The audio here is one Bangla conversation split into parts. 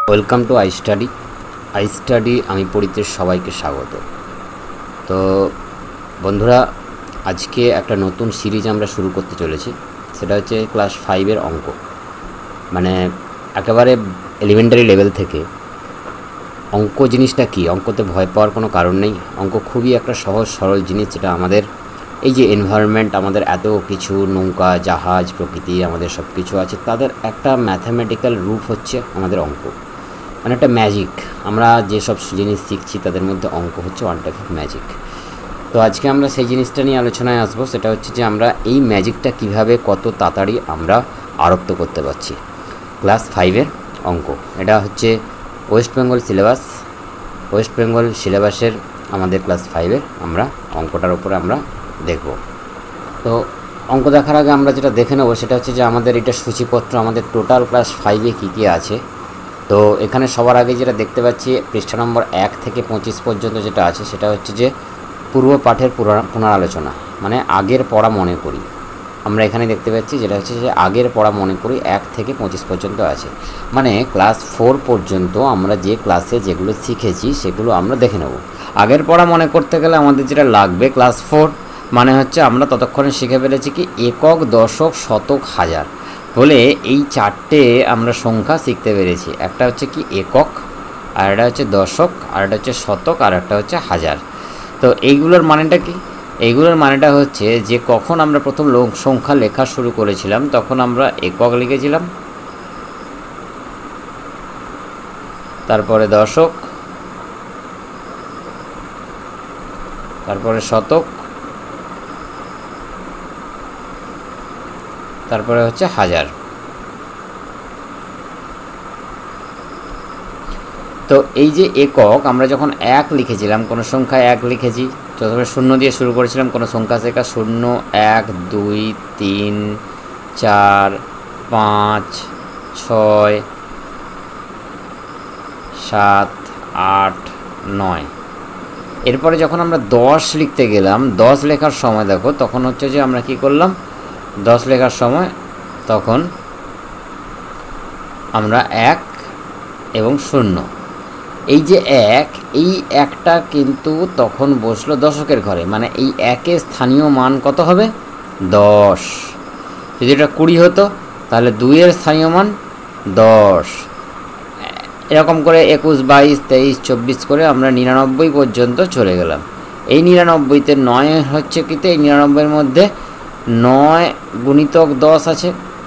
ওয়েলকাম টু আই স্টাডি আমি পড়িতে সবাইকে স্বাগত। তো বন্ধুরা, আজকে একটা নতুন সিরিজ আমরা শুরু করতে চলেছি। সেটা হচ্ছে ক্লাস 5-এর অঙ্ক, মানে একেবারে এলিমেন্টারি লেভেল থেকে। অঙ্ক জিনিসটা কি? অঙ্কতে ভয় পাওয়ার কোনো কারণ নেই। অঙ্ক খুবই একটা সহজ সরল জিনিস, যেটা আমাদের এই যে এনভায়রনমেন্ট, আমাদের এত কিছু নৌকা জাহাজ প্রকৃতি আমাদের সব কিছু আছে, তাদের একটা ম্যাথামেটিক্যাল রূপ হচ্ছে আমাদের অঙ্ক, মানে একটা ম্যাজিক। আমরা যেসব জিনিস শিখছি তাদের মধ্যে অঙ্ক হচ্ছে ওয়ান টাইপ অফ ম্যাজিক। তো আজকে আমরা সেই জিনিসটা নিয়ে আলোচনায় আসবো। সেটা হচ্ছে যে আমরা এই ম্যাজিকটা কিভাবে কত তাড়াতাড়ি আমরা আয়ত্ত করতে পারছি। ক্লাস 5-এর অঙ্ক, এটা হচ্ছে ওয়েস্ট বেঙ্গল সিলেবাসের আমাদের ক্লাস 5-এর আমরা অঙ্কটার উপরে আমরা দেখব। তো অঙ্ক দেখার আগে আমরা যেটা দেখে নেবো সেটা হচ্ছে যে আমাদের এটা সূচিপত্র, আমাদের টোটাল ক্লাস 5-এ কী কী আছে। তো এখানে সবার আগে যেটা দেখতে পাচ্ছি, পৃষ্ঠা নম্বর 1 থেকে 25 পর্যন্ত যেটা আছে সেটা হচ্ছে যে পূর্ব পাঠের পুনরালোচনা, মানে আগের পড়া মনে করি। আমরা এখানে দেখতে পাচ্ছি যেটা হচ্ছে যে আগের পড়া মনে করি 1 থেকে 25 পর্যন্ত আছে, মানে ক্লাস 4 পর্যন্ত আমরা যে ক্লাসে যেগুলো শিখেছি সেগুলো আমরা দেখে নেব। আগের পড়া মনে করতে গেলে আমাদের যেটা লাগবে, ক্লাস 4 মানে হচ্ছে আমরা ততক্ষণে শিখে ফেলেছি কি একক, দশক, শতক, হাজার বলে এই চারটে আমরা সংখ্যা শিখতে পেরেছি। একটা হচ্ছে কি একক, আর একটা হচ্ছে দশক, আর একটা হচ্ছে শতক, আর একটা হচ্ছে হাজার। তো এইগুলোর মানেটা কি? এইগুলোর মানেটা হচ্ছে যে কখন আমরা প্রথম সংখ্যা লেখা শুরু করেছিলাম তখন আমরা একক লিখেছিলাম, তারপরে দশক, তারপরে শতক, তারপরে হচ্ছে হাজার। তো এই যে একক, আমরা যখন 1 লিখেছিলাম, কোনো সংখ্যায় 1 লিখেছি, প্রথমে 0 দিয়ে শুরু করেছিলাম কোনো সংখ্যা শেখা, 0, 1, 2, 3, 4, 5, 6, 7, 8, 9। এরপরে যখন আমরা 10 লিখতে গেলাম, 10 লেখার সময় দেখো তখন হচ্ছে যে আমরা কি করলাম, 10 লেখার সময় তখন আমরা 1 এবং 0, এই যে 1, এই একটা কিন্তু তখন বসলো দশকের ঘরে, মানে এই 1-এর স্থানীয় মান কত হবে? 10। যদি এটা 20 হতো তাহলে 2-এর স্থানীয় মান 10। এরকম করে 21, 22, 23, 24 করে আমরা 99 পর্যন্ত চলে গেলাম। এই 99তে 9 হচ্ছে কিন্তু এই 99-এর মধ্যে 9 গুণিতক 10 আছে,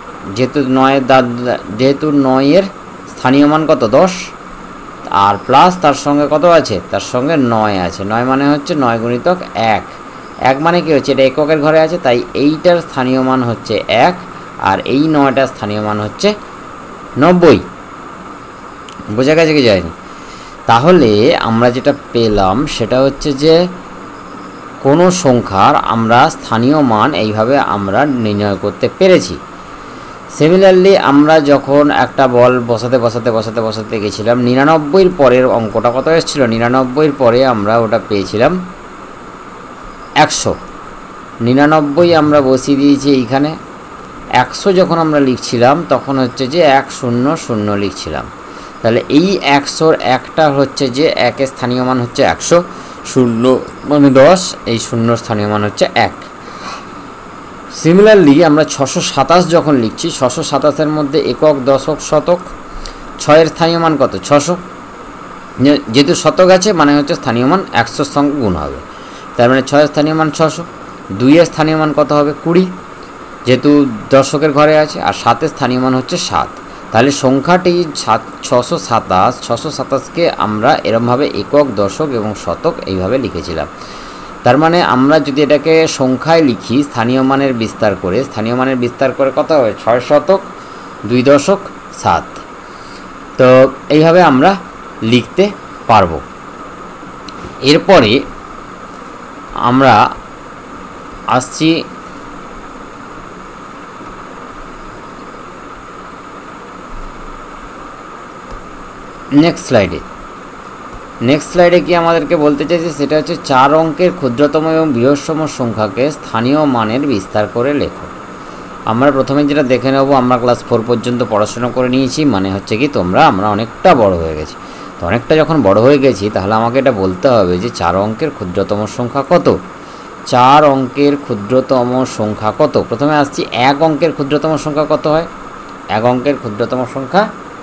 যেহেতু 9-এর স্থানীয় মান কত? 10, আর প্লাস তার সঙ্গে কত আছে? তার সঙ্গে 9 আছে। 9 মানে হচ্ছে 9 গুণিতক 1। 1 মানে কি হচ্ছে? এটা এককের ঘরে আছে, তাই এইটার স্থানীয় মান হচ্ছে 1, আর এই 9টার স্থানীয় মান হচ্ছে 90। বোঝা গেছে কি যায়নি? তাহলে আমরা যেটা পেলাম সেটা হচ্ছে যে কোনো সংখ্যার আমরা স্থানীয় মান এইভাবে আমরা নির্ণয় করতে পেরেছি। সিমিলারলি আমরা যখন একটা বল বসাতে গেছিলাম, 99-এর পরের অঙ্কটা কত এসেছিল? 99-এর পরে আমরা ওটা পেয়েছিলাম 100। 99 আমরা বসিয়ে দিয়েছি এইখানে। 100 যখন আমরা লিখছিলাম তখন হচ্ছে যে 100 লিখছিলাম। তাহলে এই 100-র একটা হচ্ছে যে 1-এর স্থানীয় মান হচ্ছে 100, 0 মানে 10, এই 0-র স্থানীয় মান হচ্ছে 1। সিমিলারলি আমরা 627 যখন লিখছি, 627-এর মধ্যে একক, দশক, শতক, 6-এর স্থানীয় মান কত? 600। যেহেতু শতক আছে মানে হচ্ছে স্থানীয় মান 100-র সঙ্গে গুণ হবে, তার মানে 6-এর স্থানীয় মান 600। 2-এর স্থানীয় মান কত হবে? 20, যেহেতু দশকের ঘরে আছে, আর 7-এর স্থানীয় মান হচ্ছে 7। তাহলে সংখ্যাটি 627কে আমরা এরমভাবে একক, দশক এবং শতক এইভাবে লিখেছিলাম। তার মানে আমরা যদি এটাকে সংখ্যায় লিখি স্থানীয় মানের বিস্তার করে কত হবে? 6 শতক, 2 দশক, 7। তো এইভাবে আমরা লিখতে পারবো। এরপরে আমরা আসছি নেক্সট স্লাইডে কি আমাদেরকে বলতে চাইছে সেটা হচ্ছে 4 অঙ্কের ক্ষুদ্রতম এবং বৃহত্তম সংখ্যাকে স্থানীয় মানের বিস্তার করে লেখো। আমরা প্রথমে যেটা দেখে নেব, আমরা ক্লাস 4 পর্যন্ত পড়াশোনা করে নিয়েছি, মানে হচ্ছে কি আমরা অনেকটা বড় হয়ে গেছি। তো অনেকটা যখন বড় হয়ে গেছি তাহলে আমাকে এটা বলতে হবে যে 4 অঙ্কের ক্ষুদ্রতম সংখ্যা কত। 4 অঙ্কের ক্ষুদ্রতম সংখ্যা কত? প্রথমে আসছি 1 অঙ্কের ক্ষুদ্রতম সংখ্যা কত হয়। 1 অঙ্কের ক্ষুদ্রতম সংখ্যা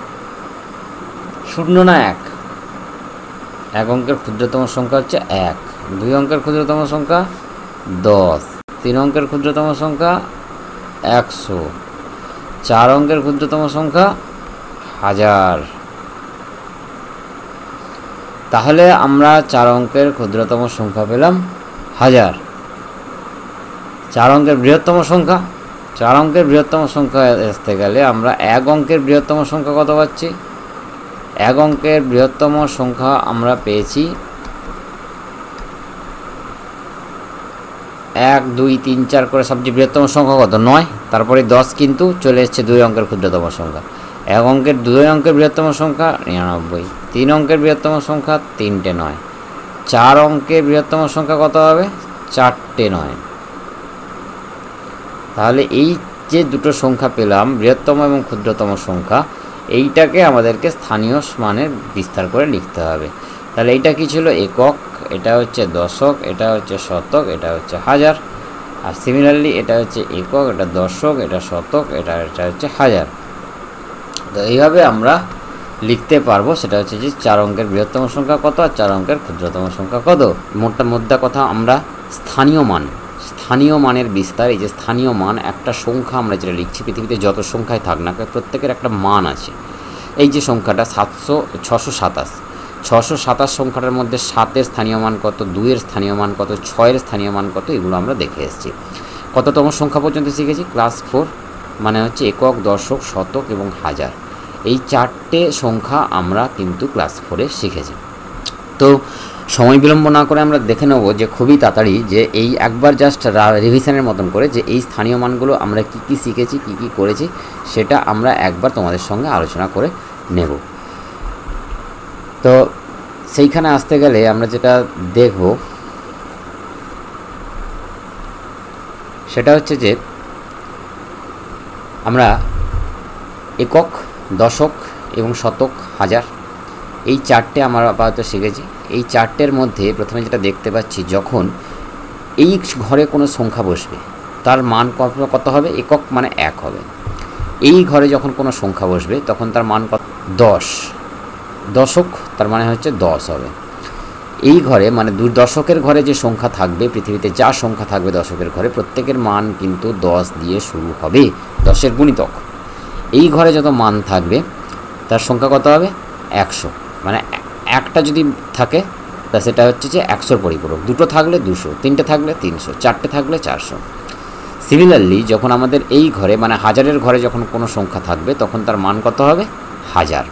0 না 1? 1 অঙ্কের ক্ষুদ্রতম সংখ্যা হচ্ছে 1। 2 অঙ্কের ক্ষুদ্রতম সংখ্যা 10। 3 অঙ্কের ক্ষুদ্রতম সংখ্যা 100। 4 অঙ্কের ক্ষুদ্রতম সংখ্যা 1000। তাহলে আমরা 4 অঙ্কের ক্ষুদ্রতম সংখ্যা পেলাম 1000। 4 অঙ্কের বৃহত্তম সংখ্যা, 4 অঙ্কের বৃহত্তম সংখ্যা আসতে গেলে আমরা 1 অঙ্কের বৃহত্তম সংখ্যা কত পাচ্ছি? 1 অঙ্কের বৃহত্তম সংখ্যা আমরা পেয়েছি 1 2 3 4 করে সবচেয়ে বৃহত্তম সংখ্যা কত? 9। তারপরে 10 কিন্তু চলে এসছে 2 অঙ্কের ক্ষুদ্রতম সংখ্যা। 2 অঙ্কের বৃহত্তম সংখ্যা 99। 3 অঙ্কের বৃহত্তম সংখ্যা 3টে 9। 4 অঙ্কের বৃহত্তম সংখ্যা কত হবে? 4টে 9। তাহলে এই যে দুটো সংখ্যা পেলাম, বৃহত্তম এবং ক্ষুদ্রতম সংখ্যা, এইটাকে আমাদেরকে স্থানীয় মানের বিস্তার করে লিখতে হবে। তাহলে এইটা কি ছিল? একক, এটা হচ্ছে দশক, এটা হচ্ছে শতক, এটা হচ্ছে হাজার। আর সিমিলারলি এটা হচ্ছে একক, এটা দশক, এটা শতক, এটা হচ্ছে হাজার। তো এইভাবে আমরা লিখতে পারবো। সেটা হচ্ছে যে 4 অঙ্কের বৃহত্তম সংখ্যা কত আর 4 অঙ্কের ক্ষুদ্রতম সংখ্যা কত। মোদ্দা কথা, আমরা স্থানীয় মানের বিস্তার, এই যে স্থানীয় মান, একটা সংখ্যা আমরা যেটা লিখছি, পৃথিবীতে যত সংখ্যায় থাক না প্রত্যেকের একটা মান আছে। এই যে সংখ্যাটা 627 সংখ্যাটার মধ্যে 7-এর স্থানীয় মান কত, 2-এর স্থানীয় মান কত, 6-এর স্থানীয় মান কত, এগুলো আমরা দেখে এসেছি। কততম সংখ্যা পর্যন্ত শিখেছি? ক্লাস 4, মানে হচ্ছে একক, দশক, শতক এবং হাজার। এই 4টে সংখ্যা আমরা কিন্তু ক্লাস 4-এ শিখেছি। তো সময় বিলম্ব না করে আমরা দেখে নেব যে খুবই তাড়াতাড়ি, যে এই একবার জাস্ট রিভিশনের মতন করে যে এই স্থানীয় মানগুলো আমরা কি কি শিখেছি, কি কি করেছি, সেটা আমরা একবার তোমাদের সঙ্গে আলোচনা করে নেব। তো সেইখানে আসতে গেলে আমরা যেটা দেখব সেটা হচ্ছে যে আমরা একক, দশক এবং শতক, হাজার, এই 4টে আমরা আপাতত শিখেছি। এই 4টের মধ্যে প্রথমে যেটা দেখতে পাচ্ছি, যখন এই ঘরে কোনো সংখ্যা বসবে তার মান কত হবে? একক মানে 1 হবে। এই ঘরে যখন কোনো সংখ্যা বসবে তখন তার মান কত? 10। দশক তার মানে হচ্ছে 10 হবে। এই ঘরে মানে দশকের ঘরে যে সংখ্যা থাকবে, পৃথিবীতে যা সংখ্যা থাকবে দশকের ঘরে, প্রত্যেকের মান কিন্তু 10 দিয়ে শুরু হবে, 10-এর গুণিতক। এই ঘরে যত মান থাকবে তার সংখ্যা কত হবে? 100। মানে একটা যদি থাকে তা সেটা হচ্ছে যে 100-র পরিপূরক। 2টো থাকলে 200, 3টে থাকলে 300, 4টে থাকলে 400। সিমিলারলি যখন আমাদের এই ঘরে মানে হাজারের ঘরে যখন কোনো সংখ্যা থাকবে তখন তার মান কত হবে? 1000।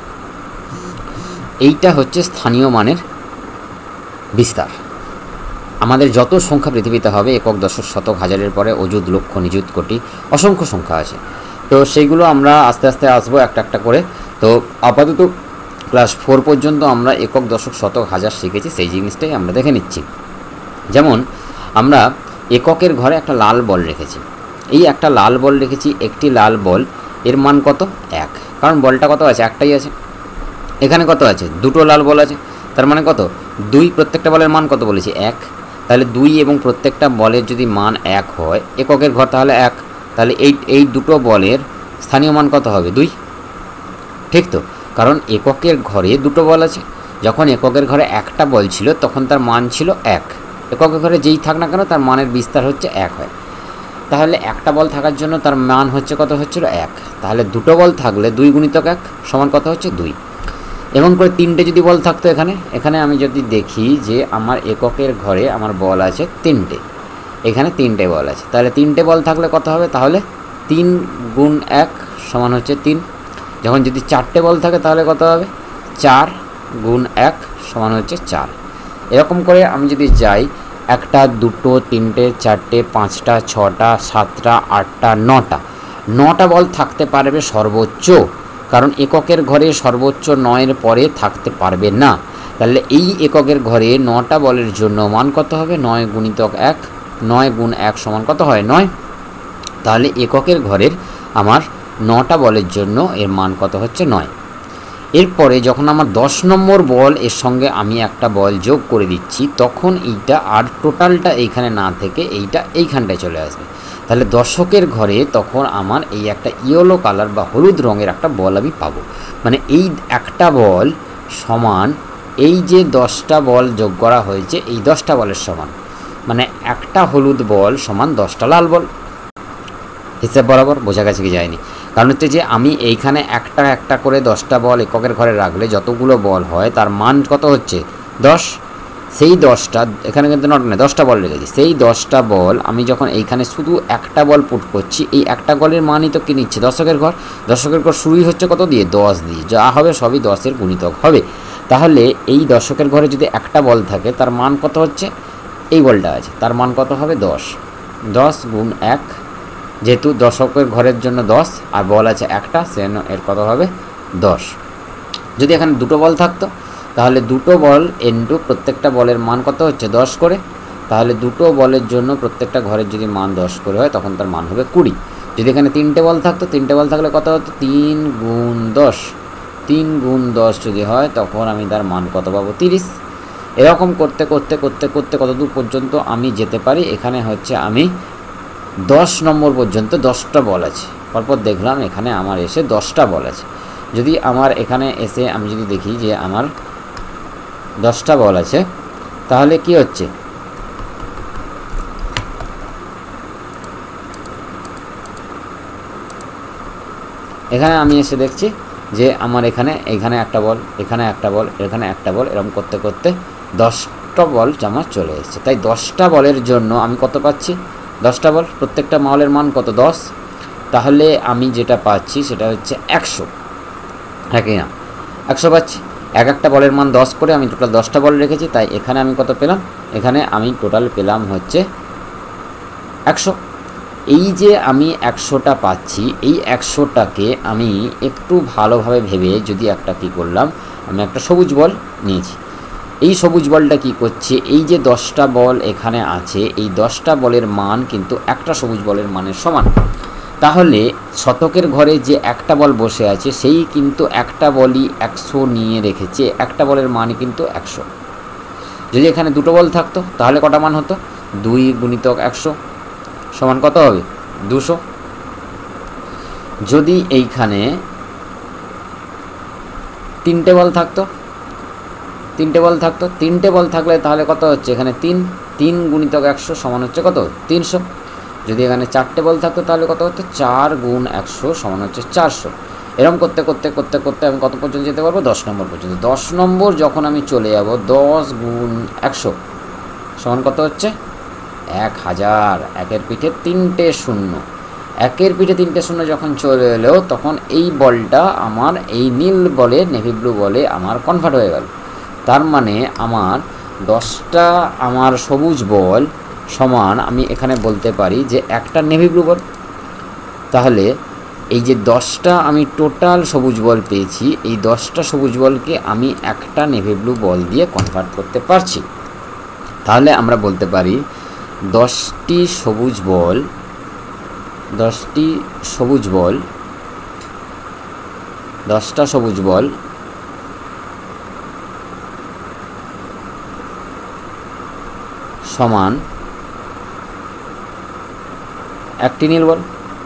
এইটা হচ্ছে স্থানীয় মানের বিস্তার। আমাদের যত সংখ্যা পৃথিবীতে হবে, একক, দশক, শতক, হাজারের পরে অযুত, লক্ষ, নিযুত, কোটি, অসংখ্য সংখ্যা আছে। তো সেইগুলো আমরা আস্তে আস্তে আসবো একটা একটা করে। তো আপাতত ক্লাস 4 পর্যন্ত আমরা একক, দশক, শতক, হাজার শিখেছি, সেই জিনিসটাই আমরা দেখে নিচ্ছি। যেমন আমরা এককের ঘরে একটা লাল বল রেখেছি। এই একটা লাল বল রেখেছি, একটি লাল বল, এর মান কত? 1। কারণ বলটা কত আছে? একটাই আছে। এখানে কত আছে? 2টো লাল বল আছে, তার মানে কত? 2। প্রত্যেকটা বলের মান কত বলেছি? 1। তাহলে 2 এবং প্রত্যেকটা বলের যদি মান 1 হয়, এককের ঘর তাহলে 1। তাহলে এই দুটো বলের স্থানীয় মান কত হবে? 2। ঠিক তো? কারণ এককের ঘরে 2টো বল আছে। যখন এককের ঘরে একটা বল ছিল তখন তার মান ছিল 1। এককের ঘরে যেই থাক না কেন তার মানের বিস্তার হচ্ছে 1 হয়। তাহলে একটা বল থাকার জন্য তার মান হচ্ছে কত হচ্ছিল? 1। তাহলে 2টো বল থাকলে 2 গুণিতক 1 সমান কত হচ্ছে? 2। এবং করে 3টে যদি বল থাকতো এখানে আমি যদি দেখি যে আমার এককের ঘরে আমার বল আছে 3টে, এখানে 3টে বল আছে, তাহলে 3টে বল থাকলে কত হবে? তাহলে 3 গুণ 1 সমান হচ্ছে 3। যখন যদি 4টে বল থাকে তাহলে কত হবে? 4 গুণ 1 সমান হচ্ছে 4। এরকম করে আমি যদি যাই, 1টা, 2টো, 3টে, 4টে, 5টা, 6টা, 7টা, 8টা, 9টা বল থাকতে পারবে সর্বোচ্চ। কারণ এককের ঘরে সর্বোচ্চ 9-এর পরে থাকতে পারবে না। তাহলে এই এককের ঘরে 9টা বলের জন্য মান কত হবে? 9 গুণিতক 1। 9 গুণ 1 সমান কত হয়? 9। তাহলে এককের ঘরের আমার 9টা বলের জন্য এর মান কত হচ্ছে 9। এরপরে যখন আমার 10 নম্বর বল এর সঙ্গে আমি একটা বল যোগ করে দিচ্ছি, তখন এইটা আর টোটালটা এইখানে না থেকে এইটা এইখানটায় চলে আসবে। তাহলে দশকের ঘরে তখন আমার এই একটা ইয়েলো কালার বা হলুদ রঙের একটা বল আমি পাবো। মানে এই একটা বল সমান এই যে 10টা বল যোগ করা হয়েছে এই 10টা বলের সমান, মানে একটা হলুদ বল সমান 10টা লাল বল। হিসাব বরাবর বোঝা গেছে কি যায়নি? কারণ হচ্ছে যে আমি এইখানে একটা একটা করে 10টা বল এককের ঘরে রাখলে যতগুলো বল হয় তার মান কত হচ্ছে 10। সেই 10টা এখানে কিন্তু নট নয় 10টা বল রেখেছি, সেই 10টা বল আমি যখন এইখানে শুধু একটা বল পুট করছি, এই একটা বলের মানই তো কি নিচ্ছে দশকের ঘর। দশকের ঘর শুরুই হচ্ছে কত দিয়ে 10 দিয়ে, যা হবে সবই 10-এর গুণিতক হবে। তাহলে এই দশকের ঘরে যদি একটা বল থাকে তার মান কত হচ্ছে, এই বলটা আছে তার মান কত হবে 10। 10 গুণ 1, যেহেতু দশকের ঘরের জন্য 10 আর বল আছে একটা, সেজন্য এর কত হবে 10। যদি এখানে দুটো বল থাকতো তাহলে দুটো বল ইনটু প্রত্যেকটা বলের মান কত হচ্ছে 10 করে। তাহলে দুটো বলের জন্য প্রত্যেকটা ঘরের যদি মান 10 করে হয় তখন তার মান হবে 20। যদি এখানে তিনটে বল থাকতো, তিনটে বল থাকলে কত হতো 3 গুণ 10, 3 গুণ 10 যদি হয় তখন আমি তার মান কত পাবো 30। এরকম করতে করতে করতে করতে কতদূর পর্যন্ত আমি যেতে পারি, এখানে হচ্ছে আমি 10 নম্বর পর্যন্ত 10টা বল আছে। পরপর দেখলাম এখানে আমার এসে 10টা বল আছে। যদি আমার এখানে এসে আমি যদি দেখি যে আমার 10টা বল আছে, তাহলে কি হচ্ছে এখানে আমি এসে দেখছি যে আমার এখানে একটা বল, এখানে একটা বল, এখানে একটা বল, এরকম করতে করতে 10টা বল আমার চলে এসেছে। তাই 10টা বলের জন্য আমি কত পাচ্ছি 10টা বল, প্রত্যেকটা বলের মান কত 10। তাহলে আমি যেটা পাচ্ছি সেটা হচ্ছে 100। হ্যাঁ কি না 100 পাচ্ছি। এক একটা বলের মান 10 করে আমি টোটাল 10টা বল রেখেছি, তাই এখানে আমি কত পেলাম, এখানে আমি টোটাল পেলাম হচ্ছে 100। এই যে আমি 100টা পাচ্ছি, এই 100টাকে আমি একটু ভালোভাবে ভেবে যদি একটা কী করলাম, আমি একটা সবুজ বল নিয়েছি। এই সবুজ বলটা কি করছে, এই যে 10টা বল এখানে আছে এই 10টা বলের মান কিন্তু একটা সবুজ বলের মানের সমান। তাহলে শতকের ঘরে যে একটা বল বসে আছে সেই কিন্তু একটা বলই 100 নিয়ে রেখেছে, একটা বলের মানই কিন্তু 100। যদি এখানে দুটো বল থাকতো তাহলে কটা মান হতো, 2 গুণিতক 100 সমান কত হবে 200। যদি এইখানে তিনটে বল থাকতো, তিনটে বল থাকলে তাহলে কত হচ্ছে এখানে 3 গুণিতক 100 সমান হচ্ছে কত 300। যদি এখানে 4টে বল থাকতো তাহলে কত হতো 4 গুণ 100 সমান হচ্ছে 400। এরকম করতে করতে করতে করতে আমি কত পর্যন্ত যেতে পারবো 10 নম্বর পর্যন্ত। 10 নম্বর যখন আমি চলে যাব 10 গুণ 100 সমান কত হচ্ছে 1000। একের পিঠে 3টে শূন্য, একের পিঠে 3টে শূন্য যখন চলে এলো তখন এই বলটা আমার এই নীল বলে নেভি ব্লু বলে আমার কনভার্ট হয়ে গেল। তার মানে আমার 10টা আমার সবুজ বল সমান আমি এখানে বলতে পারি যে একটা নেভি ব্লু বল। তাহলে এই যে 10টা আমি টোটাল সবুজ বল পেয়েছি, এই 10টা সবুজ বলকে আমি একটা নেভি ব্লু বল দিয়ে কনভার্ট করতে পারছি। তাহলে আমরা বলতে পারি 10টা সবুজ বল সমান একটি নীল বল।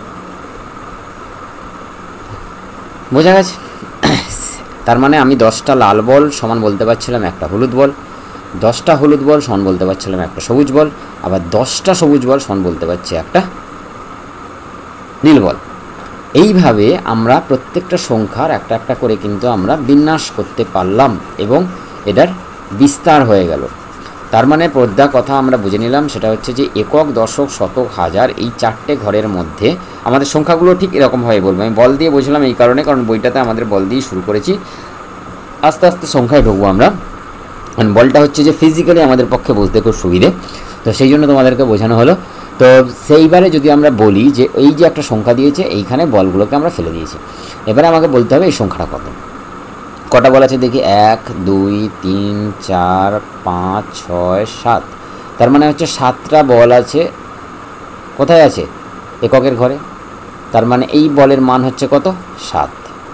বোঝা গেছে? তার মানে আমি 10টা লাল বল সমান বলতে পারছিলাম একটা হলুদ বল, 10টা হলুদ বল সমান বলতে পারছিলাম একটা সবুজ বল, আবার 10টা সবুজ বল সমান বলতে পারছি একটা নীল বল। এইভাবে আমরা প্রত্যেকটা সংখ্যার একটা একটা করে কিন্তু আমরা বিন্যাস করতে পারলাম এবং এটার বিস্তার হয়ে গেল। তার মানে পর্দা কথা আমরা বুঝে নিলাম, সেটা হচ্ছে যে একক, দশক, শতক, হাজার এই 4টে ঘরের মধ্যে আমাদের সংখ্যাগুলো ঠিক এরকমভাবে বলবো। আমি বল দিয়ে বুঝলাম এই কারণে, কারণ বইটাতে আমাদের বল দিয়ে শুরু করেছি, আস্তে আস্তে সংখ্যায় ঢুকবো আমরা। বলটা হচ্ছে যে ফিজিক্যালি আমাদের পক্ষে বুঝতে খুব সুবিধে, তো সেই জন্য তোমাদেরকে বোঝানো হলো। তো সেইবারে যদি আমরা বলি যে এই যে একটা সংখ্যা দিয়েছে এইখানে বলগুলোকে আমরা ফেলে দিয়েছি, এবারে আমাকে বলতে হবে এই সংখ্যাটা কটা বল আছে দেখি, 1 2 3 4 5 6 7। তার মানে হচ্ছে 7টা বল আছে। কোথায় আছে এককের ঘরে, তার মানে এই বলের মান হচ্ছে কত 7।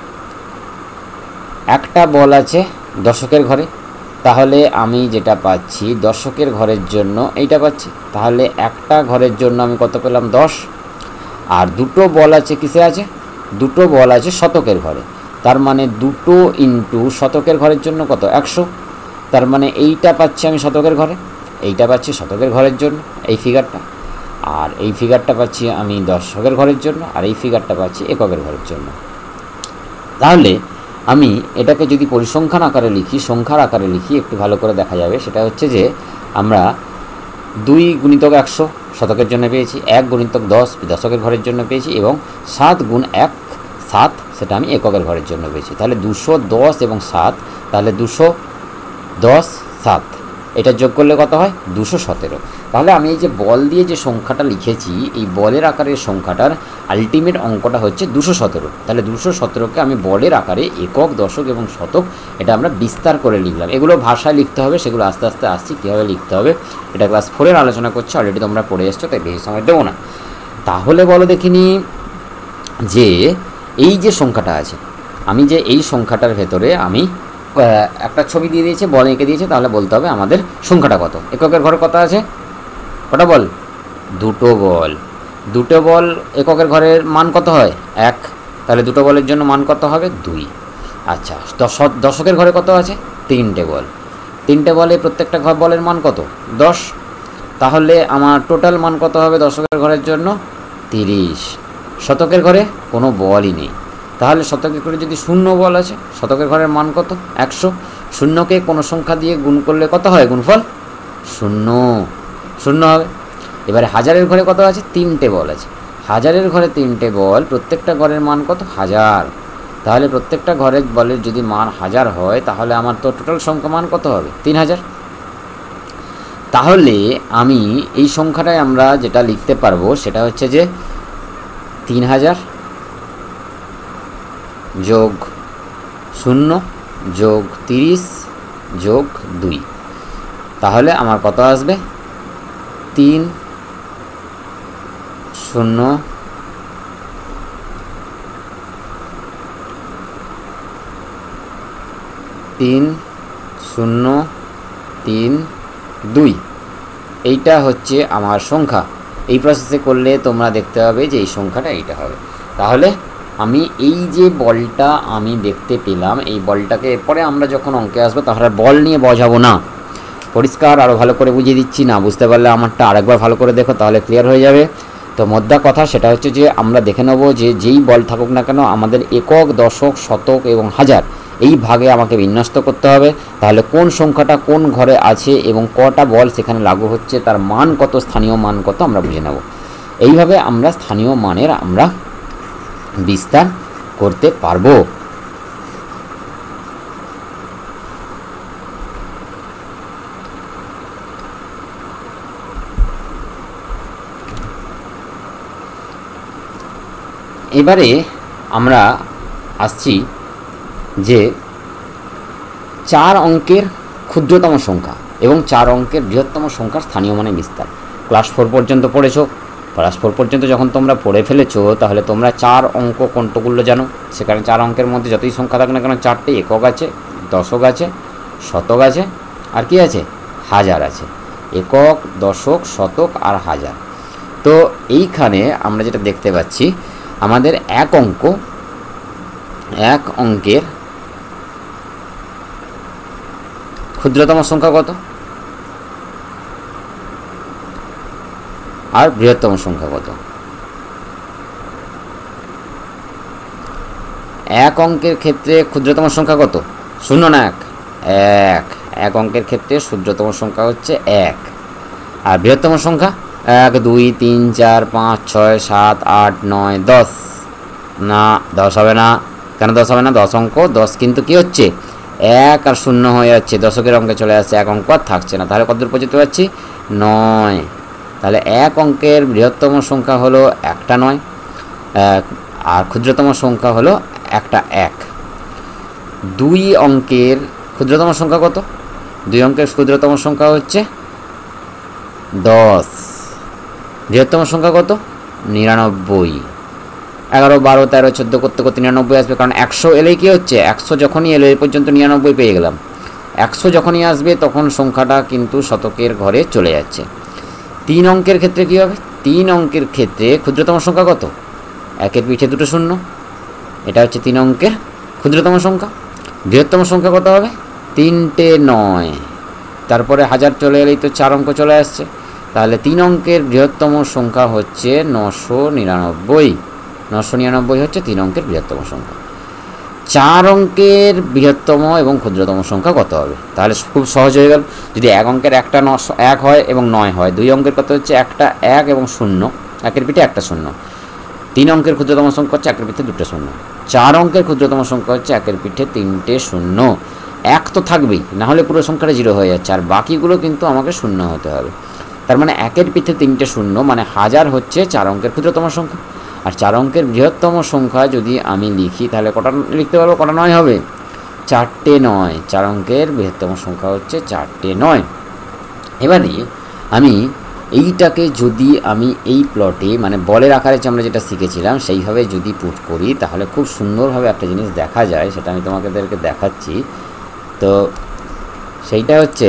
একটা বল আছে দশকের ঘরে, তাহলে আমি যেটা পাচ্ছি দশকের ঘরের জন্য এইটা পাচ্ছি, তাহলে একটা ঘরের জন্য আমি কত পেলাম 10। আর দুটো বল আছে কিসে আছে, দুটো বল আছে শতকের ঘরে, তার মানে দুটো ইন্টু শতকের ঘরের জন্য কত 100, তার মানে এইটা পাচ্ছি আমি শতকের ঘরে, এইটা পাচ্ছি শতকের ঘরের জন্য এই ফিগারটা, আর এই ফিগারটা পাচ্ছি আমি দশকের ঘরের জন্য, আর এই ফিগারটা পাচ্ছি এককের ঘরের জন্য। তাহলে আমি এটাকে যদি পরিসংখ্যান আকারে লিখি, সংখ্যার আকারে লিখি, একটু ভালো করে দেখা যাবে। সেটা হচ্ছে যে আমরা 2 গুণিতক 100 শতকের জন্য পেয়েছি, 1 গুণিতক 10 দশকের ঘরের জন্য পেয়েছি, এবং 7 গুণ 1 7 সেটা আমি এককের ঘরের জন্য পেয়েছি। তাহলে 210 এবং 7, তাহলে 210 7 এটা যোগ করলে কত হয় 217। তাহলে আমি এই যে বল দিয়ে যে সংখ্যাটা লিখেছি, এই বলের আকারের সংখ্যাটার আলটিমেট অঙ্কটা হচ্ছে 217। তাহলে 217কে আমি বলের আকারে একক, দশক এবং শতক এটা আমরা বিস্তার করে লিখলাম। এগুলো ভাষায় লিখতে হবে, সেগুলো আস্তে আস্তে আসছি কীভাবে লিখতে হবে, এটা ক্লাস 4-এর আলোচনা করছি, অলরেডি তোমরা পড়ে এসছো, তাই বেশি সময় দেবো না। তাহলে বলো দেখিনি যে এই যে সংখ্যাটা আছে, আমি যে এই সংখ্যাটার ভেতরে আমি একটা ছবি দিয়ে দিয়েছে, বল এঁকে দিয়েছে, তাহলে বলতে হবে আমাদের সংখ্যাটা কত। এককের ঘরে কত আছে, কটা বল, দুটো বল। দুটো বল এককের ঘরের মান কত হয় 1, তাহলে দুটো বলের জন্য মান কত হবে 2। আচ্ছা, দশকের ঘরে কত আছে 3টে বল, 3টে বলে প্রত্যেকটা বলের মান কত 10, তাহলে আমার টোটাল মান কত হবে দশকের ঘরের জন্য 30। শতকের ঘরে কোনো বলই নেই, তাহলে শতকের ঘরে যদি 0 বল আছে, শতকের ঘরের মান কত 100। 0কে কোনো সংখ্যা দিয়ে গুণ করলে কত হয়, গুণফল 0 হবে। এবারে হাজারের ঘরে কত আছে, 3টে বল আছে, হাজারের ঘরে 3টে বল, প্রত্যেকটা ঘরের মান কত 1000, তাহলে প্রত্যেকটা ঘরের বলের যদি মান 1000 হয়, তাহলে আমার তো টোটাল সংখ্যা মান কত হবে 3000। তাহলে আমি এই সংখ্যাটায় আমরা যেটা লিখতে পারবো সেটা হচ্ছে যে 3000 যোগ 0 যোগ 30 যোগ 2, তাহলে আমার কত আসবে 3 0 3 0 3 2, এইটা হচ্ছে আমার সংখ্যা। এই প্রসেসে করলে তোমরা দেখতে পাবে যে এই সংখ্যাটা এইটা হবে। তাহলে আমি এই যে বলটা আমি দেখতে পেলাম, এই বলটাকে এরপরে আমরা যখন অঙ্কে আসবো তাহলে বল নিয়ে বোঝাবো না, পরিষ্কার আরও ভালো করে বুঝিয়ে দিচ্ছি। না বুঝতে পারলে আমারটা আরেকবার ভালো করে দেখো, তাহলে ক্লিয়ার হয়ে যাবে। তো মোদ্দা কথা সেটা হচ্ছে যে আমরা দেখে নেব যে যেই বল থাকুক না কেন আমাদের একক, দশক, শতক এবং হাজার এই ভাগে আমাকে বিন্যস্ত করতে হবে। তাহলে কোন সংখ্যাটা কোন ঘরে আছে এবং কটা বল সেখানে লাগু হচ্ছে, তার মান কত, স্থানীয় মান কত আমরা বুঝে নেব। এইভাবে আমরা স্থানীয় মানের আমরা বিস্তার করতে পারবো। এবারে আমরা আসছি যে 4 অঙ্কের ক্ষুদ্রতম সংখ্যা এবং 4 অঙ্কের বৃহত্তম সংখ্যার স্থানীয় মানে বিস্তার। ক্লাস 4 পর্যন্ত পড়েছো, ক্লাস 4 পর্যন্ত যখন তোমরা পড়ে ফেলেছো তাহলে তোমরা 4 অঙ্ক কোনগুলো জানো। সেখানে 4 অঙ্কের মধ্যে যতই সংখ্যা থাক না কেন 4টে একক আছে, দশক আছে, শতক আছে, আর কি আছে, হাজার আছে। একক, দশক, শতক আর হাজার। তো এইখানে আমরা যেটা দেখতে পাচ্ছি আমাদের এক অঙ্কের ক্ষুদ্রতম সংখ্যা কত আর বৃহত্তম সংখ্যা কত। এক অঙ্কের ক্ষেত্রে ক্ষুদ্রতম সংখ্যা কত, 0 না 1, 1। এক অঙ্কের ক্ষেত্রে ক্ষুদ্রতম সংখ্যা হচ্ছে 1। আর বৃহত্তম সংখ্যা 1 2 3 4 5 6 7 8 9 10। না 10 হবে না, কেন 10 হবে না, 10 অঙ্ক, 10 কিন্তু কি হচ্ছে 1 আর 0 হয়ে যাচ্ছে, দশকের অঙ্কে চলে আসছে, এক অঙ্ক আর থাকছে না। তাহলে কতদূর পর্যন্ত পাচ্ছি 9। তাহলে এক অঙ্কের বৃহত্তম সংখ্যা হলো একটা 9, আর ক্ষুদ্রতম সংখ্যা হলো একটা 1। 2 অঙ্কের ক্ষুদ্রতম সংখ্যা কত, 2 অঙ্কের ক্ষুদ্রতম সংখ্যা হচ্ছে 10। বৃহত্তম সংখ্যা কত 99। 11, 12, 13, 14 করতে করতে 99 আসবে, কারণ 100 এলেই কী হচ্ছে, 100 যখনই এলো এই পর্যন্ত 99 পেয়ে গেলাম। 100 যখনই আসবে তখন সংখ্যাটা কিন্তু শতকের ঘরে চলে যাচ্ছে। 3 অঙ্কের ক্ষেত্রে কী হবে? 3 অঙ্কের ক্ষেত্রে ক্ষুদ্রতম সংখ্যা কত? 1-এর পিঠে 2টো শূন্য, এটা হচ্ছে 3 অঙ্কের ক্ষুদ্রতম সংখ্যা। বৃহত্তম সংখ্যা কত হবে? 3টে 9, তারপরে 1000 চলে এলেই তো 4 অঙ্ক চলে আসছে, তাহলে 3 অঙ্কের বৃহত্তম সংখ্যা হচ্ছে 999। 999 হচ্ছে 3 অঙ্কের বৃহত্তম সংখ্যা। 4 অঙ্কের বৃহত্তম এবং ক্ষুদ্রতম সংখ্যা কত হবে? তাহলে খুব সহজ হয়ে গেল। যদি 1 অঙ্কের একটা 1 হয় এবং 9 হয়, 2 অঙ্কের কত হচ্ছে একটা 1 এবং 0, 1-এর পিঠে একটা 0। 3 অঙ্কের ক্ষুদ্রতম সংখ্যা হচ্ছে 1-এর পিঠে 2টে 0। 4 অঙ্কের ক্ষুদ্রতম সংখ্যা হচ্ছে 1-এর পিঠে 3টে 0। 1 তো থাকবেই, না হলে পুরো সংখ্যাটা 0 হয়ে যাচ্ছে, আর বাকিগুলো কিন্তু আমাকে 0 হতে হবে। তার মানে 1-এর পিঠে 3টে 0 মানে 1000 হচ্ছে 4 অঙ্কের ক্ষুদ্রতম সংখ্যা। আর 4 অঙ্কের বৃহত্তম সংখ্যা যদি আমি লিখি তাহলে কটা লিখতে পারবো? কটা 9 হবে? 4টে 9। 4 অঙ্কের বৃহত্তম সংখ্যা হচ্ছে 4টে 9। এবারে আমি এইটাকে যদি আমি এই প্লটে মানে বলের আকারে যে আমরা যেটা শিখেছিলাম সেইভাবে যদি পুট করি তাহলে খুব সুন্দরভাবে একটা জিনিস দেখা যায়, সেটা আমি তোমাদেরকে দেখাচ্ছি। তো সেইটা হচ্ছে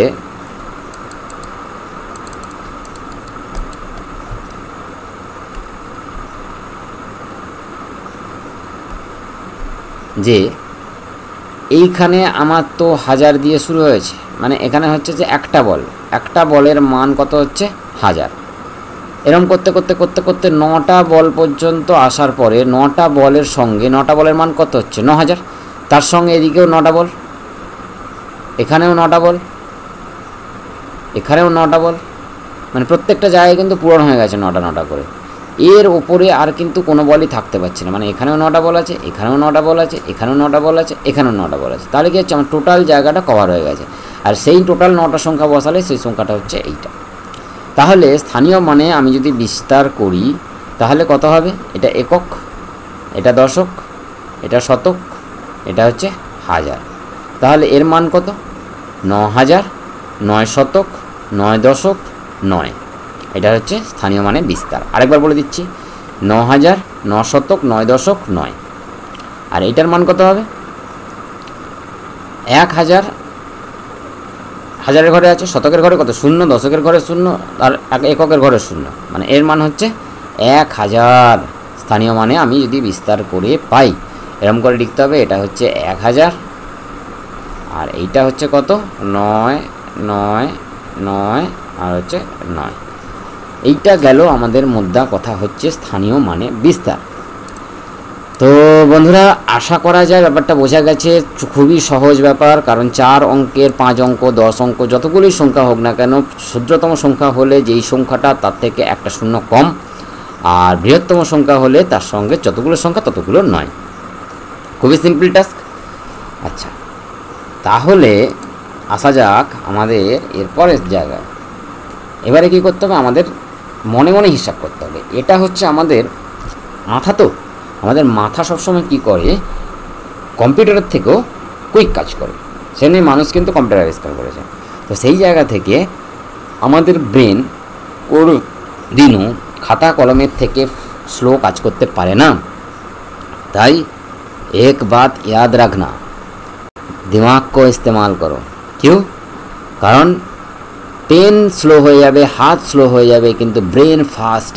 যে এইখানে আমার তো 1000 দিয়ে শুরু হয়েছে, মানে এখানে হচ্ছে যে একটা বলের মান কত হচ্ছে 1000। এরকম করতে করতে করতে করতে 9টা বল পর্যন্ত আসার পরে 9টা বলের সঙ্গে 9টা বলের মান কত হচ্ছে 9000। তার সঙ্গে এদিকেও 9টা বল, এখানেও 9টা বল, এখানেও 9টা বল, মানে প্রত্যেকটা জায়গায় কিন্তু পূরণ হয়ে গেছে 9টা করে। এর ওপরে আর কিন্তু কোনো বলই থাকতে পারছে না, মানে এখানেও 9টা বল আছে, এখানেও 9টা বল আছে, এখানেও 9টা বল আছে, এখানেও 9টা বল আছে। তাহলে কি হচ্ছে, আমার টোটাল জায়গাটা কভার হয়ে গেছে। আর সেই টোটাল 9টা সংখ্যা বসালে সেই সংখ্যাটা হচ্ছে এইটা। তাহলে স্থানীয় মানে আমি যদি বিস্তার করি তাহলে কত হবে? এটা একক, এটা দশক, এটা শতক, এটা হচ্ছে 1000। তাহলে এর মান কত? 9000, 9 শতক, 9 দশক, 9। এটা হচ্ছে স্থানীয় মানে বিস্তার। আরেকবার বলে দিচ্ছি, 9000, 9 শতক, 9 দশক, 9। আর এইটার মান কত হবে? 1000, 1000-এর ঘরে আছে, শতকের ঘরে কত? 0, দশকের ঘরে 0, আর এককের ঘরে 0, মানে এর মান হচ্ছে 1000। স্থানীয় মানে আমি যদি বিস্তার করে পাই এরকম করে লিখতে হবে, এটা হচ্ছে 1000, আর এইটা হচ্ছে কত? 9, 9, 9, আর হচ্ছে 9। এইটা গেল আমাদের মোদ্দা কথা হচ্ছে স্থানীয় মানে বিস্তার। তো বন্ধুরা, আশা করা যায় ব্যাপারটা বোঝা গেছে। খুবই সহজ ব্যাপার, কারণ 4 অঙ্কের 5 অঙ্ক 10 অঙ্ক যতগুলোই সংখ্যা হোক না কেন, ক্ষুদ্রতম সংখ্যা হলে যেই সংখ্যাটা তার থেকে একটা শূন্য কম, আর বৃহত্তম সংখ্যা হলে তার সঙ্গে যতগুলো সংখ্যা ততগুলো নয়। খুবই সিম্পল টাস্ক। আচ্ছা, তাহলে আসা যাক আমাদের এরপরের জায়গায়। এবারে কী করতে হবে? আমাদের মনে মনে হিসাব করতে হবে। এটা হচ্ছে আমাদের মাথা, তো আমাদের মাথা সবসময় কী করে, কম্পিউটারের থেকেও কুইক কাজ করে। সেজন্য মানুষ কিন্তু কম্পিউটার আবিষ্কার করেছে। তো সেই জায়গা থেকে আমাদের ব্রেন কোনো দিনও খাতা কলমের থেকে স্লো কাজ করতে পারে না। তাই এক বাত ইয়াদ রাখনা, দিমাগ কো ইস্তেমাল করো। क्यों? কারণ পেন স্লো হয়ে যাবে, হাত স্লো হয়ে যাবে, কিন্তু ব্রেন ফাস্ট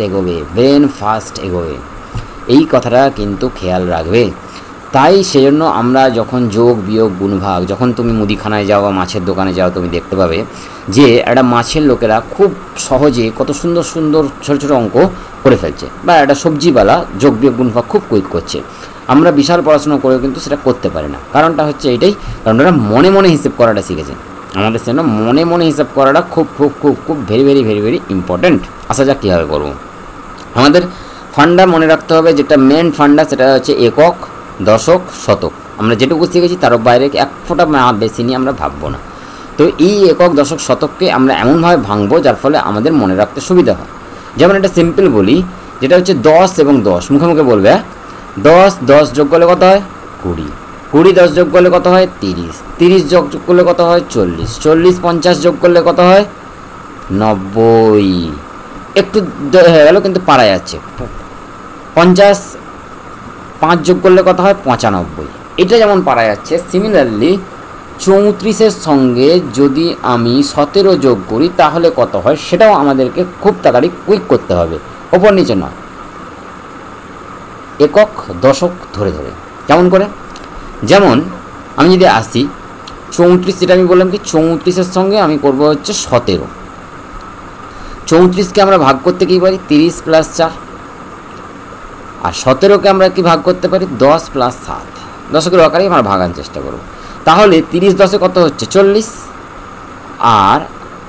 এগোবে। এই কথাটা কিন্তু খেয়াল রাখবে। তাই সেজন্য আমরা যখন যোগ বিয়োগ গুণভাগ, যখন তুমি মুদিখানায় যাও বা মাছের দোকানে যাও, তুমি দেখতে পাবে যে একটা মাছের লোকেরা খুব সহজে কত সুন্দর সুন্দর ছোটো ছোটো অঙ্ক করে ফেলছে, বা একটা সবজিওয়ালা যোগ বিয়োগ গুণভাগ খুব কুইক করছে। আমরা বিশাল পড়াশোনা করেও কিন্তু সেটা করতে পারি না। কারণটা হচ্ছে এটাই, কারণ ওরা মনে মনে হিসেব করাটা শিখেছে। আমাদের সেজন্য মনে মনে হিসাব করাটা খুব খুব খুব খুব ভেরি ইম্পর্ট্যান্ট। আসা যাক কীভাবে করবো। আমাদের ফান্ডা মনে রাখতে হবে, যেটা মেন ফান্ডা সেটা হচ্ছে একক, দশক, শতক। আমরা যেটুকু শিখেছি তার বাইরে এক ফোঁটা বেশি নিয়ে আমরা ভাববো না। তো এই একক, দশক, শতককে আমরা এমনভাবে ভাঙবো যার ফলে আমাদের মনে রাখতে সুবিধা হয়। যেমন একটা সিম্পল বলি, যেটা হচ্ছে 10 এবং 10, মুখে মুখে বলবে। 10 যোগ করলে কত হয়? 20, 10 যোগ করলে কত হয়? 30 যোগ করলে কত হয়? 40, 50 যোগ করলে কত হয়? 90। একটু হয়ে গেল, কিন্তু পারা যাচ্ছে। 50 5 যোগ করলে কত হয় 95। এটা যেমন পারা যাচ্ছে, সিমিলারলি 34-এর সঙ্গে যদি আমি 17 যোগ করি তাহলে কত হয় সেটাও আমাদেরকে খুব তাড়াতাড়ি কুইক করতে হবে, ওপর নিচে নয়, একক দশক ধরে ধরে। কেমন করে? যেমন আমি যদি আসি 34, যেটা আমি বললাম কি 34-এর সঙ্গে আমি করব হচ্ছে 17। 34কে আমরা ভাগ করতে কী পারি 30 + 4, আর 17কে আমরা কি ভাগ করতে পারি 10 + 7। দশকের আকারেই আমরা ভাগার চেষ্টা করব। তাহলে 30 10-এ কত হচ্ছে 40, আর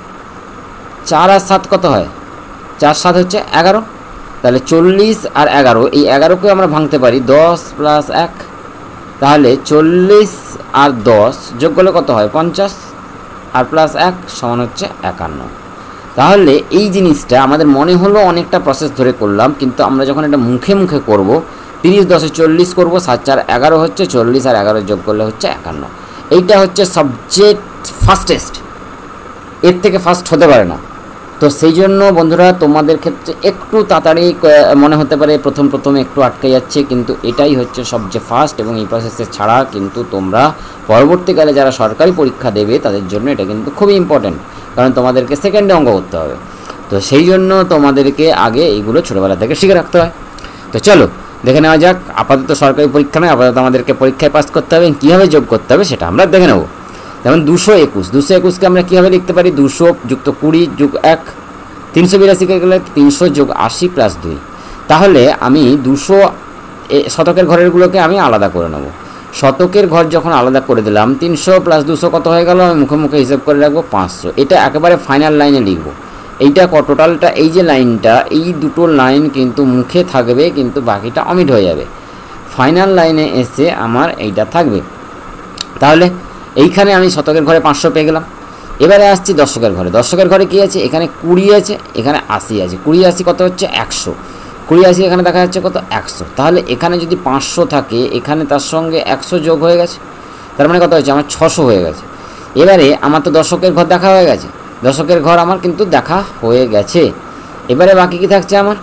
4 আর 7 কত হয় 4 7 হচ্ছে 11। তাহলে 40 আর 11, এই 11কে আমরা ভাঙতে পারি 10 + 1। তাহলে 40 আর 10 যোগ করলে কত হয় 50, আর +1 সমান হচ্ছে 51। তাহলে এই জিনিসটা আমাদের মনে হলো অনেকটা প্রসেস ধরে করলাম, কিন্তু আমরা যখন এটা মুখে মুখে করব 30 10-এ 40 করব, 7 4 11 হচ্ছে 40, আর 11 যোগ করলে হচ্ছে 51। এইটা হচ্ছে সবচেয়ে ফাস্টেস্ট, এর থেকে ফাস্ট হতে পারে না। তো সেই জন্য বন্ধুরা তোমাদের ক্ষেত্রে একটু তাড়াতাড়ি মনে হতে পারে, প্রথম একটু আটকে যাচ্ছে, কিন্তু এটাই হচ্ছে সবচেয়ে ফাস্ট, এবং এই প্রসেসে ছাড়া কিন্তু তোমরা পরবর্তীকালে যারা সরকারি পরীক্ষা দেবে তাদের জন্য এটা কিন্তু খুবই ইম্পর্ট্যান্ট, কারণ তোমাদেরকে সেকেন্ডে অঙ্ক করতে হবে। তো সেই জন্য তোমাদেরকে আগে এইগুলো ছোটোবেলা থেকে শিখে রাখতে হয়। তো চলো দেখে নেওয়া যাক। আপাতত সরকারি পরীক্ষা নয়, আপাতত আমাদেরকে পরীক্ষায় পাস করতে হবে, কীভাবে যোগ করতে হবে সেটা আমরা দেখে নেব। যেমন 221কে আমরা কীভাবে লিখতে পারি 200 + 20 + 1, 382কে গেলে 300 + 80 + 2। তাহলে আমি 200 শতকের ঘরেরগুলোকে আমি আলাদা করে নেব। শতকের ঘর যখন আলাদা করে দিলাম 300 + 200 কত হয়ে গেল, আমি মুখে মুখে হিসেব করে রাখবো 500। এটা একেবারে ফাইনাল লাইনে লিখব। এইটা টোটালটা, এই যে লাইনটা, এই দুটো লাইন কিন্তু মুখে থাকবে, কিন্তু বাকিটা অমিট হয়ে যাবে। ফাইনাল লাইনে এসে আমার এইটা থাকবে। তাহলে এইখানে আমি শতকের ঘরে 500 পেয়ে গেলাম। এবারে আসছি দশকের ঘরে। দশকের ঘরে কী আছে, এখানে 20 আছে, এখানে 80 আছে। 20 80 কত হচ্ছে 100, 20 80 এখানে দেখা যাচ্ছে কত 100। তাহলে এখানে যদি 500 থাকে, এখানে তার সঙ্গে 100 যোগ হয়ে গেছে, তার মানে কত হয়েছে আমার 600 হয়ে গেছে। এবারে আমার তো দশকের ঘর দেখা হয়ে গেছে, দশকের ঘর আমার কিন্তু দেখা হয়ে গেছে। এবারে বাকি কি থাকছে আমার,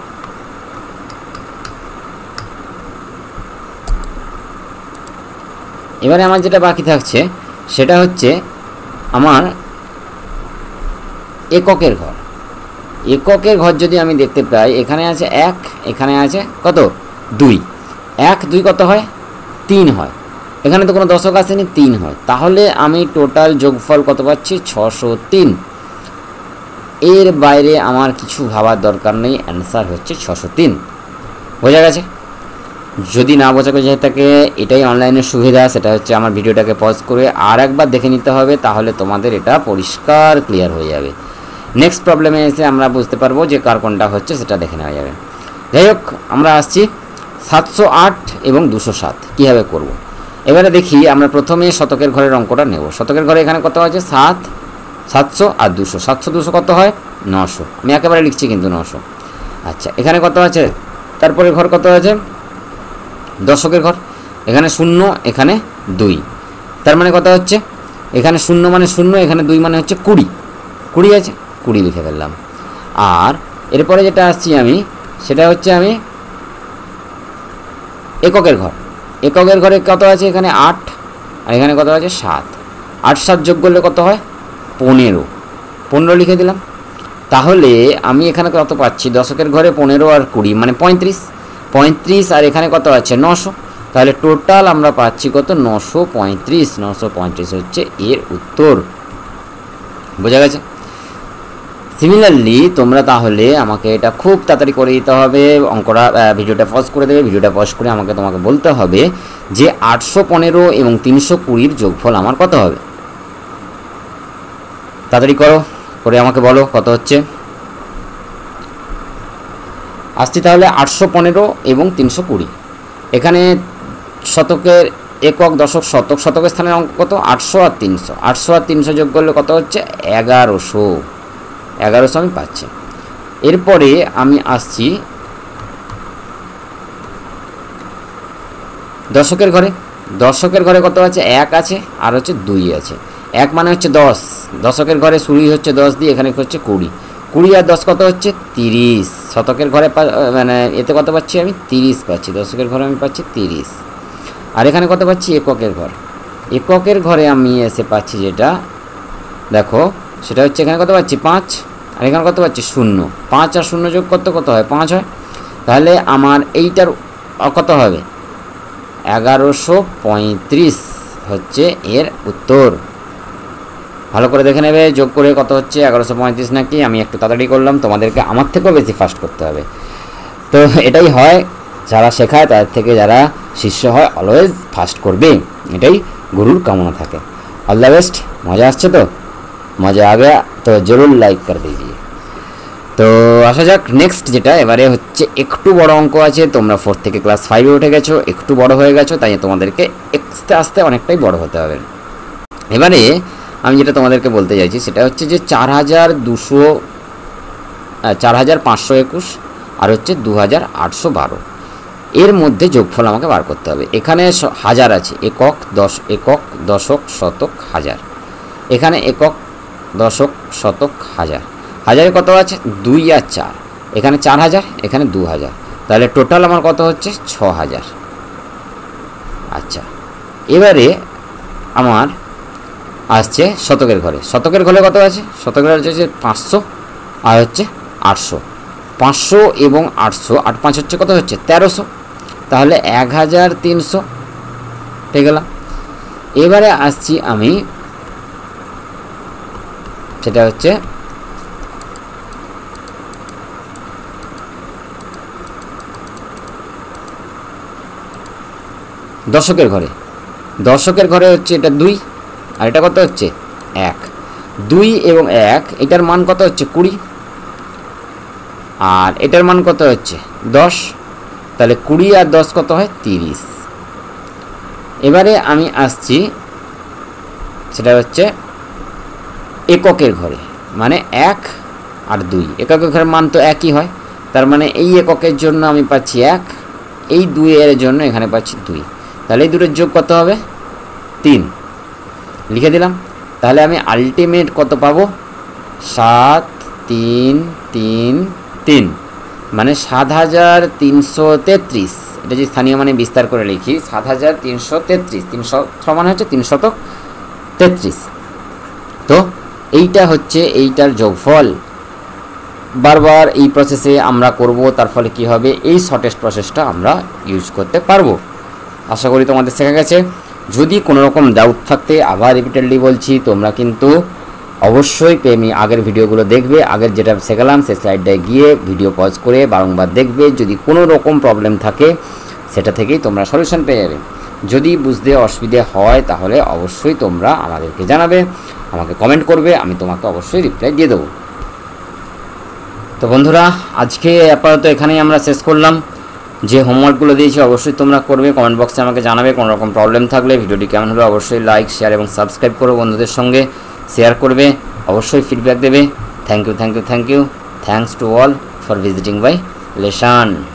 এবারে আমার যেটা বাকি থাকছে সেটা হচ্ছে আমার এককের ঘর। এককের ঘর যদি আমি দেখতে পাই, এখানে আছে 1, এখানে আছে কত 2, 1 2 কত হয় 3 হয়। এখানে তো কোনো দশক আসেনি, 3 হয়। তাহলে আমি টোটাল যোগফল কত পাচ্ছি 603। এর বাইরে আমার কিছু ভাবার দরকার নেই, অ্যান্সার হচ্ছে 603। বোঝা গেছে? যদি না বোঝা যায় থাকে, এটাই অনলাইনের সুবিধা, সেটা হচ্ছে আমার ভিডিওটাকে পজ করে আর একবার দেখে নিতে হবে, তাহলে তোমাদের এটা পরিষ্কার ক্লিয়ার হয়ে যাবে। নেক্সট প্রবলেমে এসে আমরা বুঝতে পারবো যে কার কোনটা হচ্ছে, সেটা দেখে নেওয়া যাবে। যাই হোক, আমরা আসছি 708 এবং 207 কীভাবে করব। এবারে দেখি, আমরা প্রথমে শতকের ঘরের অঙ্কটা নেব। শতকের ঘরে এখানে কত আছে 7, 700 আর 200, 700 200 কত হয় 900। আমি একেবারে লিখছি কিন্তু 900। আচ্ছা, এখানে কত আছে, তারপরে ঘর কত আছে দশকের ঘর, এখানে 0, এখানে 2, তার মানে কত হচ্ছে, এখানে 0 মানে 0, এখানে 2 মানে হচ্ছে 20, 20 আছে, 20 লিখে ফেললাম। আর এরপরে যেটা আসছি আমি, সেটা হচ্ছে আমি এককের ঘর। এককের ঘরে কত আছে, এখানে 8, আর এখানে কত আছে 7, 8 7 যোগ করলে কত হয় 15, 15 লিখে দিলাম। তাহলে আমি এখানে কত পাচ্ছি, দশকের ঘরে 15 আর 20 মানে 35, 35, আর এখানে কত আছে 900। তাহলে টোটাল আমরা পাচ্ছি কত 935, 935 হচ্ছে এর উত্তর। বোঝা গেছে? সিমিলারলি তোমরা তাহলে আমাকে এটা খুব তাড়াতাড়ি করে দিতে হবে, অঙ্কটা ভিডিওটা পজ করে দেবে। ভিডিওটা পজ করে তোমাকে বলতে হবে যে 815 এবং 320-র যোগফল আমার কত হবে। তাড়াতাড়ি করে আমাকে বলো কত হচ্ছে। আসছি তাহলে 815 এবং 320। এখানে শতকের একক, দশক, শতক, শতকের স্থানের অঙ্ক কত 800 আর 300। 800 আর 300 যোগ করলে কত হচ্ছে 1100, 1100 আমি পাচ্ছি। এরপরে আমি আসছি দশকের ঘরে। দশকের ঘরে কত আছে 1 আছে, আর হচ্ছে 2 আছে। 1 মানে হচ্ছে 10, দশকের ঘরে শুরুই হচ্ছে 10 দিয়ে, এখানে হচ্ছে 20, 20 আর 10 কত হচ্ছে 30। শতকের ঘরে মানে এতে কত পাচ্ছি আমি 30 পাচ্ছি, দশকের ঘরে আমি পাচ্ছি 30। আর এখানে কত পাচ্ছি এককের ঘর। এককের ঘরে আমি এসে পাচ্ছি যেটা দেখো সেটা হচ্ছে এখানে কত পাচ্ছি 5, আর এখানে কত পাচ্ছি 0। 5 আর 0 যোগ কত হয় 5 হয়। তাহলে আমার এইটার কত হবে 1135 হচ্ছে এর উত্তর। ভালো করে দেখে নেবে, যোগ করে কত হচ্ছে 1135 নাকি। আমি একটু তাড়াতাড়ি করলাম, তোমাদেরকে আমার থেকেও বেশি ফাস্ট করতে হবে। তো এটাই হয়, যারা শেখায় তাদের থেকে যারা শিষ্য হয় অলওয়েজ ফাস্ট করবে, এটাই গুরুর কামনা থাকে। All the best. মজা আসছে তো? মজা আ গয়া তো জরুর লাইক করে দিজিয়ে। তো আসা যাক নেক্সট যেটা, এবারে হচ্ছে একটু বড় অঙ্ক আছে। তোমরা 4 থেকে ক্লাস 5-এ উঠে গেছো, একটু বড় হয়ে গেছো, তাই তোমাদেরকে আস্তে আস্তে অনেকটাই বড় হতে হবে। এবারে আমি যেটা তোমাদেরকে বলতে চাইছি সেটা হচ্ছে যে 4521 আর হচ্ছে 2812 এর মধ্যে যোগফল আমাকে বার করতে হবে। এখানে হাজার আছে, একক, দশক, শতক, হাজার। এখানে একক, দশক, শতক, হাজার। হাজারে কত আছে 2 আর 4, এখানে 4000, এখানে 2000, তাহলে টোটাল আমার কত হচ্ছে 6000। আচ্ছা, এবারে আমার আসছে শতকের ঘরে। শতকের ঘরে কত আছে? শতকের ঘরে হচ্ছে 500 আর হচ্ছে 800। 500 এবং 800, 8 5 হচ্ছে কত হচ্ছে 1300, তাহলে 1300 পেয়ে গেলাম। এবারে আসছি আমি, সেটা হচ্ছে দশকের ঘরে। দশকের ঘরে হচ্ছে এটা 2 আর এটা কত হচ্ছে 1। 2 এবং 1 এটার মান কত হচ্ছে 20, আর এটার মান কত হচ্ছে 10, তাহলে 20 আর 10 কত হয় 30। এবারে আমি আসছি, সেটা হচ্ছে এককের ঘরে, মানে 1 আর 2। এককের ঘরের মান তো একই হয়, তার মানে এই এককের জন্য আমি পাচ্ছি 1, এই 2 এর জন্য এখানে পাচ্ছি 2, তাহলে এই দুটোর যোগ কত হবে 3, লিখে দিলাম। তাহলে আমি আলটিমেট কত পাবো 7333, মানে 7333। এটা যে স্থানীয় মানে বিস্তার করে লিখি 7333, 300 মানে হচ্ছে 333। তো এইটা হচ্ছে এইটার যোগফল। বারবার এই প্রসেসে আমরা করব, তার ফলে কি হবে এই শর্টেস্ট প্রসেসটা আমরা ইউজ করতে পারবো। আশা করি তোমাদের শেখা গেছে। যদি কোনো রকম ডাউট থাকতে আবার রিপিটেডলি বলছি, তোমরা কিন্তু অবশ্যই আমি আগের ভিডিওগুলো দেখবে। আগের যেটা শেখালাম সেই স্লাইডটায় গিয়ে ভিডিও পজ করে বারংবার দেখবে। যদি কোনো রকম প্রবলেম থাকে সেটা থেকেই তোমরা সলিউশন পেয়ে যাবে। যদি বুঝতে অসুবিধে হয় তাহলে অবশ্যই তোমরা আমাদেরকে জানাবে, আমাকে কমেন্ট করবে, আমি তোমাকে অবশ্যই রিপ্লাই দিয়ে দেবো। তো বন্ধুরা, আজকে আপাতত এখানেই আমরা শেষ করলাম। যে হোমওয়ার্কগুলো দিয়েছি অবশ্যই তোমরা করবে, কমেন্ট বক্সে আমাকে জানাবে। কোনো রকম প্রবলেম থাকলে ভিডিওটি কেমন হলো অবশ্যই লাইক, শেয়ার এবং সাবস্ক্রাইব করো, বন্ধুদের সঙ্গে শেয়ার করবে, অবশ্যই ফিডব্যাক দেবে। Thank you, thanks to all for visiting my lesson.